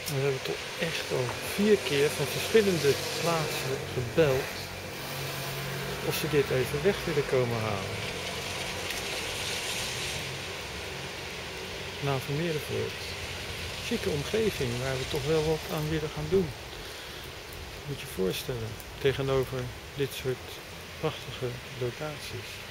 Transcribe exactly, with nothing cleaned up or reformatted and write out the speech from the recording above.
We hebben toch echt al vier keer van verschillende plaatsen gebeld of ze dit even weg willen komen halen. Nou, van Meerdervoort. Chique omgeving waar we toch wel wat aan willen gaan doen. Moet je je voorstellen, tegenover dit soort prachtige locaties.